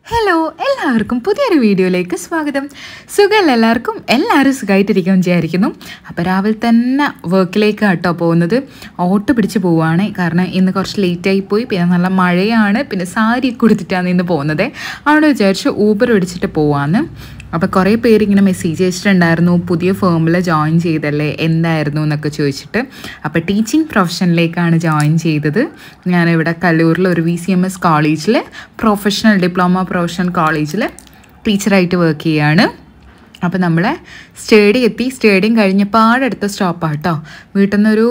Hello എല്ലാവർക്കും പുതിയൊരു വീഡിയോയിലേക്ക് സ്വാഗതം. സുഖമല്ല എല്ലാവർക്കും? എല്ലാവരും സുഖമായിട്ടിരിക്കുമെന്ന് വിചാരിക്കുന്നു. അപ്പോൾ രാവിലെ തന്നെ വർക്കിലേക്ക് കേട്ടോ പോകുന്നത്. ഓട്ടോ പിടിച്ച് പോവുകയാണ്, കാരണം ഇന്ന് കുറച്ച് ലേറ്റായി പോയി. പിന്നെ നല്ല മഴയാണ്, പിന്നെ സാരി കൊടുത്തിട്ടാണ് ഇന്ന് പോകുന്നത്. അവിടെ വിചാരിച്ച് ഊബർ പിടിച്ചിട്ട് പോവാന്ന്. അപ്പോൾ കുറേ പേര് ഇങ്ങനെ മെസ്സേജ് അയച്ചിട്ടുണ്ടായിരുന്നു, പുതിയ ഫേമിൽ ജോയിൻ ചെയ്തല്ലേ, എന്തായിരുന്നു എന്നൊക്കെ ചോദിച്ചിട്ട്. അപ്പോൾ ടീച്ചിങ് പ്രൊഫഷനിലേക്കാണ് ജോയിൻ ചെയ്തത്. ഞാനിവിടെ കല്ലൂരിൽ ഒരു VCMS കോളേജിൽ പ്രൊഫഷണൽ ഡിപ്ലോമ പ്രൊഫഷണൽ കോളേജിൽ ടീച്ചറായിട്ട് വർക്ക് ചെയ്യുകയാണ്. അപ്പോൾ നമ്മളെ സ്റ്റേഡിയം എത്തി. സ്റ്റേഡിയം കഴിഞ്ഞ പാടടുത്ത സ്റ്റോപ്പാണ് കേട്ടോ. വീട്ടിൽ നിന്നൊരു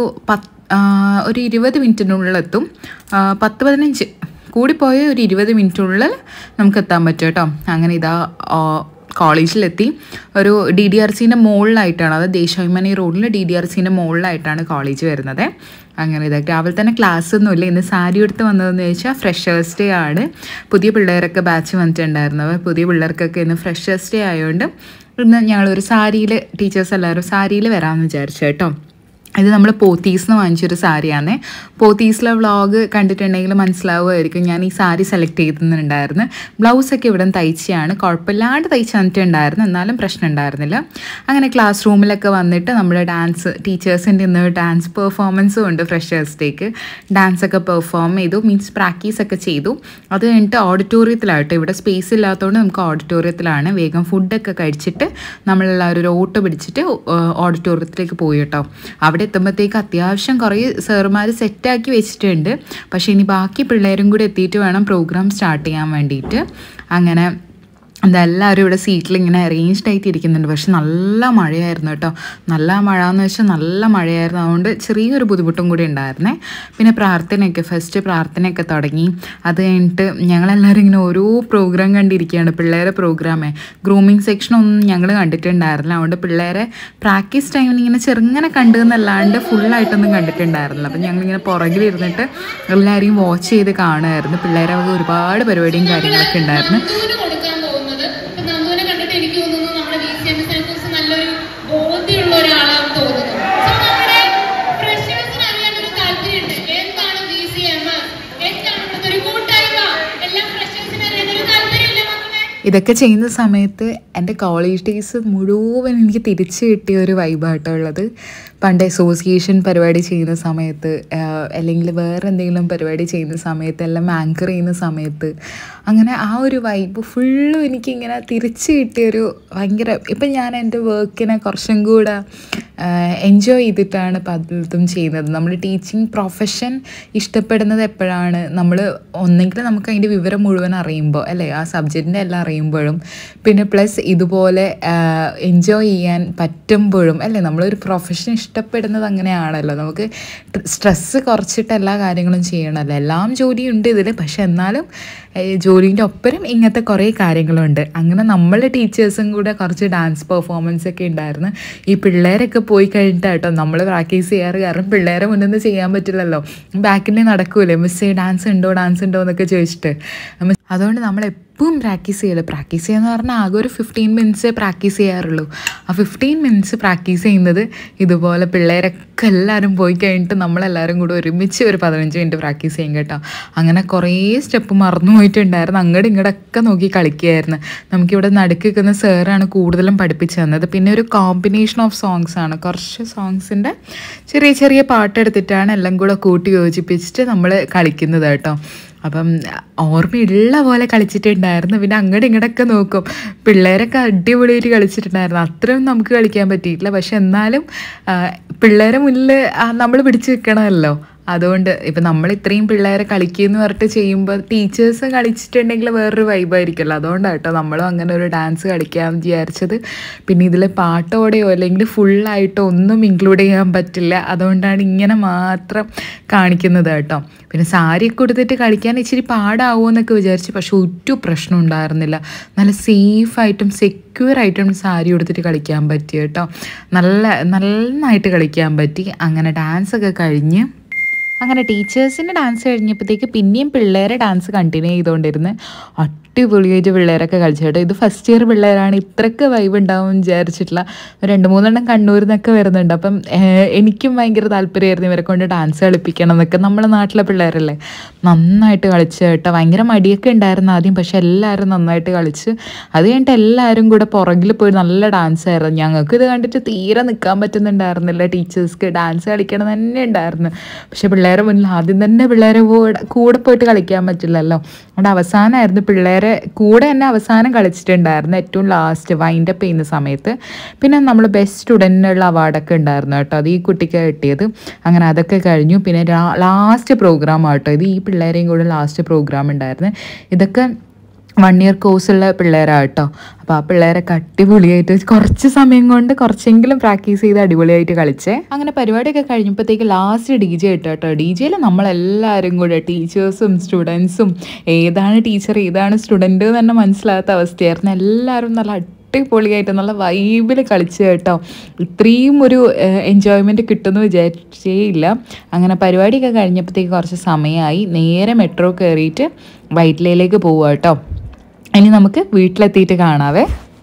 20 മിനിറ്റിനുള്ളിലെത്തും. 10-15 കൂടിപ്പോയ ഒരു 20 മിനിറ്റിനുള്ളിൽ നമുക്ക് എത്താൻ പറ്റും കേട്ടോ. അങ്ങനെ ഇതാ കോളേജിലെത്തി. ഒരു DDRCൻ്റെ മുകളിലായിട്ടാണ്, അത് ദേശാഭിമാനി റോഡിൽ DDRCൻ്റെ മുകളിലായിട്ടാണ് കോളേജ് വരുന്നത്. അങ്ങനെ ഇതൊക്കെ രാവിലെ തന്നെ ക്ലാസ് ഒന്നുമില്ല. ഇന്ന് സാരി എടുത്ത് വന്നതെന്ന് ചോദിച്ചാൽ ഫ്രഷേഴ്സ് ഡേ ആണ്. പുതിയ പിള്ളേരൊക്കെ ബാച്ച് വന്നിട്ടുണ്ടായിരുന്നവർ. പുതിയ പിള്ളേർക്കൊക്കെ ഇന്ന് ഫ്രഷേഴ്സ് ഡേ ആയതുകൊണ്ട് ഇന്ന് ഞങ്ങളൊരു സാരിയിൽ, ടീച്ചേഴ്സ് എല്ലാവരും സാരിയിൽ വരാമെന്ന് വിചാരിച്ചു കേട്ടോ. ഇത് നമ്മൾ പോത്തീസിന്ന് വാങ്ങിച്ചൊരു സാരിയാണ്. പോത്തീസിലെ വ്ളോഗ് കണ്ടിട്ടുണ്ടെങ്കിൽ മനസ്സിലാവുമായിരിക്കും. ഞാൻ ഈ സാരി സെലക്ട് ചെയ്തിട്ടുണ്ടായിരുന്നു. ബ്ലൗസൊക്കെ ഇവിടെ നിന്ന് തയ്ച്ചാണ്, കുഴപ്പമില്ലാണ്ട് തയ്ച്ച് തന്നിട്ടുണ്ടായിരുന്നു, എന്നാലും പ്രശ്നം ഉണ്ടായിരുന്നില്ല. അങ്ങനെ ക്ലാസ് റൂമിലൊക്കെ വന്നിട്ട് നമ്മുടെ ഡാൻസ്, ടീച്ചേഴ്സിൻ്റെ ഇന്ന് ഡാൻസ് പെർഫോമൻസും ഉണ്ട്. ഫ്രഷേഴ്സ് ഡേക്ക് ഡാൻസൊക്കെ പെർഫോം ചെയ്തു, മീൻസ് പ്രാക്ടീസൊക്കെ ചെയ്തു. അത് കഴിഞ്ഞിട്ട് ഓഡിറ്റോറിയത്തിലായിട്ട്, ഇവിടെ സ്പേസ് ഇല്ലാത്തതുകൊണ്ട് നമുക്ക് ഓഡിറ്റോറിയത്തിലാണ്. വേഗം ഫുഡൊക്കെ കഴിച്ചിട്ട് നമ്മളെല്ലാവരും ഒരു ഓട്ടോ പിടിച്ചിട്ട് ഓഡിറ്റോറിയത്തിലേക്ക് പോയി കേട്ടോ. അവിടെ എത്തുമ്പോഴത്തേക്ക് അത്യാവശ്യം കുറേ സാറുമാർ സെറ്റാക്കി വെച്ചിട്ടുണ്ട്. പക്ഷേ ഇനി ബാക്കി പിള്ളേരും കൂടി എത്തിയിട്ട് വേണം പ്രോഗ്രാം സ്റ്റാർട്ട് ചെയ്യാൻ വേണ്ടിയിട്ട്. അങ്ങനെ ഇതെല്ലാവരും ഇവിടെ സീറ്റിലിങ്ങനെ അറേഞ്ച്ഡ് ആയിട്ട് ഇരിക്കുന്നുണ്ട്. പക്ഷെ നല്ല മഴയായിരുന്നു കേട്ടോ. നല്ല മഴ എന്ന് വെച്ചാൽ നല്ല മഴയായിരുന്നു. അതുകൊണ്ട് ചെറിയൊരു ബുദ്ധിമുട്ടും കൂടി ഉണ്ടായിരുന്നേ. പിന്നെ ഫസ്റ്റ് പ്രാർത്ഥനയൊക്കെ തുടങ്ങി. അത് കഴിഞ്ഞിട്ട് ഞങ്ങളെല്ലാവരും ഇങ്ങനെ ഓരോ പ്രോഗ്രാം കണ്ടിരിക്കുകയാണ്. പിള്ളേരെ പ്രോഗ്രാമേ, ഗ്രൂമിങ് സെക്ഷനൊന്നും ഞങ്ങൾ കണ്ടിട്ടുണ്ടായിരുന്നില്ല. അതുകൊണ്ട് പിള്ളേരെ പ്രാക്ടീസ് ടൈമിന് ഇങ്ങനെ ചെറുങ്ങനെ കണ്ടു എന്നല്ലാണ്ട് ഫുള്ളായിട്ടൊന്നും കണ്ടിട്ടുണ്ടായിരുന്നില്ല. അപ്പം ഞങ്ങളിങ്ങനെ പുറകിലിരുന്നിട്ട് എല്ലാവരെയും വാച്ച് ചെയ്ത് കാണുമായിരുന്നു. പിള്ളേരെ ഒരുപാട് പരിപാടിയും കാര്യങ്ങളൊക്കെ ഉണ്ടായിരുന്നു. ഇതൊക്കെ ചെയ്യുന്ന സമയത്ത് എൻ്റെ കോളേജ് ഡേയ്സ് മുഴുവൻ എനിക്ക് തിരിച്ചു കിട്ടിയ ഒരു വൈബാട്ടോ ഉള്ളത്. പണ്ട് അസോസിയേഷൻ പരിപാടി ചെയ്യുന്ന സമയത്ത്, അല്ലെങ്കിൽ വേറെ എന്തെങ്കിലും പരിപാടി ചെയ്യുന്ന സമയത്ത്, എല്ലാം ആങ്കർ ചെയ്യുന്ന സമയത്ത്, അങ്ങനെ ആ ഒരു വൈബ് ഫുള്ളും എനിക്കിങ്ങനെ തിരിച്ചു കിട്ടിയൊരു ഭയങ്കര. ഇപ്പം ഞാൻ എൻ്റെ വർക്കിനെ കുറച്ചും കൂടെ എൻജോയ് ചെയ്തിട്ടാണ് പലതും ചെയ്യുന്നത്. നമ്മൾ ടീച്ചിങ് പ്രൊഫഷൻ ഇഷ്ടപ്പെടുന്നത് എപ്പോഴാണ്, നമ്മൾ ഒന്നെങ്കിൽ നമുക്ക് അതിൻ്റെ വിവരം മുഴുവൻ അറിയുമ്പോൾ അല്ലേ, ആ സബ്ജക്റ്റിൻ്റെ എല്ലാം അറിയുമ്പോഴും, പിന്നെ പ്ലസ് ഇതുപോലെ എൻജോയ് ചെയ്യാൻ പറ്റുമ്പോഴും അല്ലേ. നമ്മളൊരു പ്രൊഫഷൻ ഇഷ്ടപ്പെടുന്നത് അങ്ങനെയാണല്ലോ. നമുക്ക് സ്ട്രെസ്സ് കുറച്ചിട്ട് എല്ലാ കാര്യങ്ങളും ചെയ്യണമല്ലോ. എല്ലാം ജോലിയുണ്ട് ഇതിൽ, പക്ഷെ എന്നാലും ജോലിൻ്റെ ഒപ്പരം ഇങ്ങനത്തെ കുറേ കാര്യങ്ങളുണ്ട്. അങ്ങനെ നമ്മളെ ടീച്ചേഴ്സും കൂടെ കുറച്ച് ഡാൻസ് പെർഫോമൻസ് ഒക്കെ ഉണ്ടായിരുന്നു. ഈ പിള്ളേരൊക്കെ പോയി കഴിഞ്ഞിട്ടാട്ടോ നമ്മൾ പ്രാക്ടീസ് ചെയ്യാറ്. കാരണം പിള്ളേരെ മുന്നിൽ നിന്ന് ചെയ്യാൻ പറ്റില്ലല്ലോ, ബാക്കിൻ്റെ നടക്കൂലേ, മിസ്സേ ഡാൻസ് ഉണ്ടോ എന്നൊക്കെ ചോദിച്ചിട്ട്. അതുകൊണ്ട് നമ്മളെപ്പോഴും പ്രാക്ടീസ് ചെയ്യുകയെന്ന് പറഞ്ഞാൽ ആകെ ഒരു 15 മിനിറ്റ്സേ പ്രാക്ടീസ് ചെയ്യാറുള്ളൂ. ആ 15 മിനിറ്റ്സ് പ്രാക്ടീസ് ചെയ്യുന്നത് ഇതുപോലെ പിള്ളേരൊക്കെ എല്ലാവരും പോയി കഴിഞ്ഞിട്ട് നമ്മളെല്ലാവരും കൂടെ ഒരുമിച്ച് ഒരു 15 മിനിറ്റ് പ്രാക്ടീസ് ചെയ്യും കേട്ടോ. അങ്ങനെ കുറേ സ്റ്റെപ്പ് മറന്നു പോയിട്ടുണ്ടായിരുന്നു. അങ്ങോട്ടും ഇങ്ങോട്ടൊക്കെ നോക്കി കളിക്കുകയായിരുന്നു. നമുക്കിവിടെ നടുക്ക് നിൽക്കുന്ന സാറാണ് കൂടുതലും പഠിപ്പിച്ചു തന്നത്. പിന്നെ ഒരു കോമ്പിനേഷൻ ഓഫ് സോങ്സ് ആണ്. കുറച്ച് സോങ്സിൻ്റെ ചെറിയ ചെറിയ പാട്ടെടുത്തിട്ടാണ് എല്ലാം കൂടെ കൂട്ടി യോജിപ്പിച്ചിട്ട് നമ്മൾ കളിക്കുന്നത് കേട്ടോ. അപ്പം ഓർമ്മയുള്ള പോലെ കളിച്ചിട്ടുണ്ടായിരുന്നു. പിന്നെ അങ്ങോട്ടും ഇങ്ങോട്ടൊക്കെ നോക്കും. പിള്ളേരൊക്കെ അടിപൊളിയായിട്ട് കളിച്ചിട്ടുണ്ടായിരുന്നു. അത്രയും നമുക്ക് കളിക്കാൻ പറ്റിയിട്ടില്ല. പക്ഷെ എന്നാലും പിള്ളേരെ മുന്നിൽ നമ്മൾ പിടിച്ച് നിൽക്കണമല്ലോ. അതുകൊണ്ട് ഇപ്പം നമ്മൾ ഇത്രയും പിള്ളേരെ കളിക്കുമെന്ന് പറഞ്ഞിട്ട് ചെയ്യുമ്പോൾ ടീച്ചേഴ്സ് കളിച്ചിട്ടുണ്ടെങ്കിൽ വേറൊരു വൈബായിരിക്കുമല്ലോ. അതുകൊണ്ടാണ് കേട്ടോ നമ്മളും അങ്ങനെ ഒരു ഡാൻസ് കളിക്കാമെന്ന് വിചാരിച്ചത്. പിന്നെ ഇതിൽ പാട്ടോടെയോ അല്ലെങ്കിൽ ഫുള്ളായിട്ടോ ഒന്നും ഇൻക്ലൂഡ് ചെയ്യാൻ പറ്റില്ല. അതുകൊണ്ടാണ് ഇങ്ങനെ മാത്രം കാണിക്കുന്നത് കേട്ടോ. പിന്നെ സാരിയൊക്കെ കൊടുത്തിട്ട് കളിക്കാൻ ഇച്ചിരി പാടാവുമോ എന്നൊക്കെ വിചാരിച്ചു. പക്ഷെ ഒരു പ്രശ്നം ഉണ്ടായിരുന്നില്ല. നല്ല സേഫായിട്ടും സെക്യൂറായിട്ടും സാരി കൊടുത്തിട്ട് കളിക്കാൻ പറ്റി കേട്ടോ. നന്നായിട്ട് കളിക്കാൻ പറ്റി. അങ്ങനെ ഡാൻസൊക്കെ കഴിഞ്ഞ് അങ്ങനെ ടീച്ചേഴ്സിൻ്റെ ഡാൻസ് കഴിഞ്ഞപ്പോഴത്തേക്ക് പിന്നെയും പിള്ളേരെ ഡാൻസ് കണ്ടിന്യൂ ചെയ്തുകൊണ്ടിരുന്ന് അടിപൊളിയായിട്ട് പിള്ളേരൊക്കെ കളിച്ചു കേട്ടോ. ഇത് ഫസ്റ്റ് ഇയർ പിള്ളേരാണ്, ഇത്രയ്ക്ക് വൈബ് ഉണ്ടാവും വിചാരിച്ചിട്ടില്ല. 2-3 കണ്ണൂരിൽ നിന്നൊക്കെ വരുന്നുണ്ട്. അപ്പം എനിക്കും ഭയങ്കര താല്പര്യമായിരുന്നു ഇവരെ കൊണ്ട് ഡാൻസ് കളിപ്പിക്കണം എന്നൊക്കെ. നമ്മളെ നാട്ടിലെ പിള്ളേരല്ലേ, നന്നായിട്ട് കളിച്ചു കേട്ടോ. ഭയങ്കര മടിയൊക്കെ ഉണ്ടായിരുന്നു ആദ്യം, പക്ഷെ എല്ലാവരും നന്നായിട്ട് കളിച്ച്. അത് കഴിഞ്ഞിട്ട് എല്ലാവരും കൂടെ പുറകിൽ പോയി നല്ല ഡാൻസ് ആയിരുന്നു. ഞങ്ങൾക്ക് ഇത് കണ്ടിട്ട് തീരെ നിൽക്കാൻ പറ്റുന്നുണ്ടായിരുന്നില്ല. ടീച്ചേഴ്സ്ക്ക് ഡാൻസ് കളിക്കണം തന്നെ ഉണ്ടായിരുന്നു. പക്ഷെ പിള്ളേരെ മുന്നിൽ ആദ്യം തന്നെ പിള്ളേരെ കൂടെ പോയിട്ട് കളിക്കാൻ പറ്റില്ലല്ലോ. അതുകൊണ്ട് അവസാനമായിരുന്നു പിള്ളേരെ കൂടെ തന്നെ അവസാനം കളിച്ചിട്ടുണ്ടായിരുന്നു, ഏറ്റവും ലാസ്റ്റ് വൈൻഡപ്പ് ചെയ്യുന്ന സമയത്ത്. പിന്നെ നമ്മൾ ബെസ്റ്റ് സ്റ്റുഡൻറ്റിനുള്ള അവാർഡൊക്കെ ഉണ്ടായിരുന്നു കേട്ടോ, അത് ഈ കുട്ടിക്ക് കിട്ടിയത്. അങ്ങനെ അതൊക്കെ കഴിഞ്ഞു. പിന്നെ ലാസ്റ്റ് പ്രോഗ്രാം ആട്ടോ ഇത്, ഈ പിള്ളേരെയും കൂടെ ലാസ്റ്റ് പ്രോഗ്രാം ഉണ്ടായിരുന്നു. ഇതൊക്കെ 1 ഇയർ കോഴ്സുള്ള പിള്ളേരാണ് കേട്ടോ. അപ്പോൾ ആ പിള്ളേരൊക്കെ അടിപൊളിയായിട്ട് കുറച്ച് സമയം കൊണ്ട് കുറച്ചെങ്കിലും പ്രാക്ടീസ് ചെയ്ത് അടിപൊളിയായിട്ട് കളിച്ചേ. അങ്ങനെ പരിപാടിയൊക്കെ കഴിഞ്ഞപ്പോഴത്തേക്ക് ലാസ്റ്റ് DJ ഇട്ടു കേട്ടോ. DJയിൽ നമ്മളെല്ലാവരും കൂടെ ടീച്ചേഴ്സും സ്റ്റുഡൻസും ഏതാണ് ടീച്ചർ ഏതാണ് സ്റ്റുഡൻറ്റ് എന്ന് തന്നെ മനസ്സിലാത്ത അവസ്ഥയായിരുന്നു. എല്ലാവരും നല്ല അടിപൊളിയായിട്ട് നല്ല വൈബിൽ കളിച്ച് കേട്ടോ. ഇത്രയും ഒരു എൻജോയ്മെൻറ്റ് കിട്ടുമെന്ന് വിചാരിച്ചേ ഇല്ല. അങ്ങനെ പരിപാടിയൊക്കെ കഴിഞ്ഞപ്പോഴത്തേക്ക് കുറച്ച് സമയമായി. നേരെ മെട്രോ കയറിയിട്ട് വൈറ്റ്ലയിലേക്ക് പോവുക കേട്ടോ. ഇനി നമുക്ക് വീട്ടിലെത്തിയിട്ട് കാണാവേ.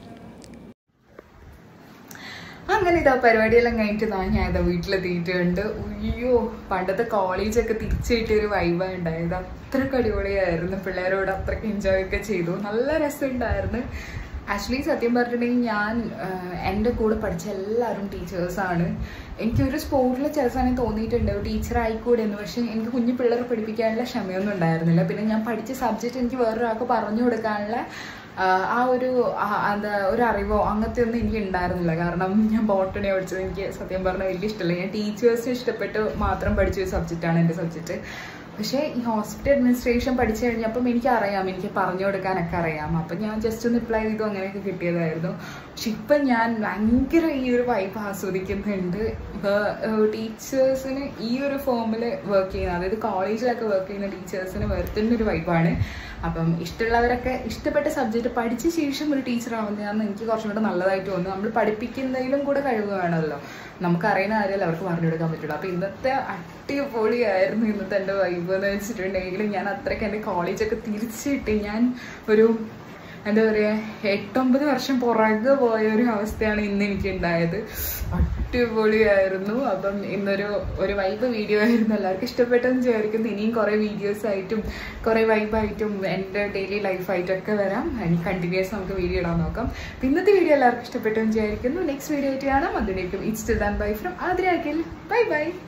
അങ്ങനെ ഇതാ പരിപാടിയെല്ലാം കഴിഞ്ഞിട്ട് ഞാൻ ഇതാ വീട്ടിലെത്തിയിട്ടുണ്ട്. അയ്യോ, പണ്ടത്തെ കോളേജൊക്കെ തിരിച്ചു കിട്ടിയൊരു വൈബാണ് ഉണ്ടായത്. അത്രയ്ക്ക് അടിപൊളിയായിരുന്നു. പിള്ളേരോട് അത്രയ്ക്ക് എൻജോയ് ഒക്കെ ചെയ്തു. നല്ല രസമുണ്ടായിരുന്നു. ആക്ച്വലി സത്യം പറഞ്ഞിട്ടുണ്ടെങ്കിൽ ഞാൻ എൻ്റെ കൂടെ പഠിച്ച എല്ലാവരും ടീച്ചേഴ്സാണ്. എനിക്കൊരു സ്പോർട്ടിൽ ചില സമയം തോന്നിയിട്ടുണ്ട് ടീച്ചർ ആയിക്കൂടെ എന്ന്. പക്ഷേ എനിക്ക് കുഞ്ഞു പിള്ളേരെ പഠിപ്പിക്കാനുള്ള ക്ഷമയൊന്നും ഉണ്ടായിരുന്നില്ല. പിന്നെ ഞാൻ പഠിച്ച സബ്ജക്റ്റ് എനിക്ക് വേറൊരാൾക്ക് പറഞ്ഞു കൊടുക്കാനുള്ള ആ ഒരു അറിവോ അങ്ങനത്തെ ഒന്നും എനിക്ക് ഉണ്ടായിരുന്നില്ല. കാരണം ഞാൻ ബോട്ടണി പഠിച്ചത് എനിക്ക് സത്യം പറഞ്ഞാൽ വലിയ ഇഷ്ടമല്ല. ഞാൻ ടീച്ചേഴ്സിന് ഇഷ്ടപ്പെട്ട് മാത്രം പഠിച്ചൊരു സബ്ജക്റ്റാണ് എൻ്റെ സബ്ജക്റ്റ്. പക്ഷേ ഈ ഹോസ്പിറ്റൽ അഡ്മിനിസ്ട്രേഷൻ പഠിച്ചു കഴിഞ്ഞപ്പം എനിക്കറിയാം, എനിക്ക് പറഞ്ഞു കൊടുക്കാനൊക്കെ അറിയാം. അപ്പം ഞാൻ ജസ്റ്റ് ഒന്ന് അപ്ലൈ ചെയ്തു, അങ്ങനെയൊക്കെ കിട്ടിയതായിരുന്നു. പക്ഷെ ഇപ്പം ഞാൻ ഭയങ്കര ഈ ഒരു വൈബ് ആസ്വദിക്കുന്നുണ്ട്. ടീച്ചേഴ്സിന് ഈ ഒരു ഫോമിൽ വർക്ക് ചെയ്യുന്ന, അതായത് കോളേജിലൊക്കെ വർക്ക് ചെയ്യുന്ന ടീച്ചേഴ്സിന് വരുത്തുന്നൊരു വൈബാണ്. അപ്പം ഇഷ്ടമുള്ളവരൊക്കെ ഇഷ്ടപ്പെട്ട സബ്ജക്റ്റ് പഠിച്ച ശേഷം ഒരു ടീച്ചറാവുന്നതാണ് എനിക്ക് കുറച്ചും കൂടെ നല്ലതായിട്ട് തോന്നുന്നു. നമ്മൾ പഠിപ്പിക്കുന്നതിലും കൂടെ കഴിവ് വേണമല്ലോ. നമുക്കറിയുന്ന കാര്യമല്ല അവർക്ക് പറഞ്ഞു കൊടുക്കാൻ പറ്റുള്ളൂ. അപ്പോൾ ഇന്നത്തെ അടിപൊളിയായിരുന്നു ഇന്നത്തെ എൻ്റെ വൈബ് എന്ന് വെച്ചിട്ടുണ്ടെങ്കിൽ. ഞാൻ അത്രയ്ക്ക് എൻ്റെ കോളേജൊക്കെ തിരിച്ചിട്ട് ഞാൻ ഒരു എന്താ പറയുക 8-9 വർഷം പുറകെ പോയൊരു അവസ്ഥയാണ് ഇന്ന് എനിക്ക് ഉണ്ടായത്. അടിപൊളിയായിരുന്നു. അപ്പം ഇന്നൊരു വൈബ് വീഡിയോ ആയിരുന്നു. എല്ലാവർക്കും ഇഷ്ടപ്പെട്ടെന്ന് വിചാരിക്കുന്നു. ഇനിയും കുറേ വീഡിയോസായിട്ടും കുറേ വൈബായിട്ടും എൻ്റെ ഡെയിലി ലൈഫായിട്ടൊക്കെ വരാം. ഇനി കണ്ടിന്യൂസ് നമുക്ക് വീഡിയോ ഇടാൻ നോക്കാം. അപ്പം ഇന്നത്തെ വീഡിയോ എല്ലാവർക്കും ഇഷ്ടപ്പെട്ടെന്ന് വിചാരിക്കുന്നു. നെക്സ്റ്റ് വീഡിയോ ആയിട്ട് കാണാം. അതിലേക്കും it's still than bye from Aadya Akhil. Bye bye.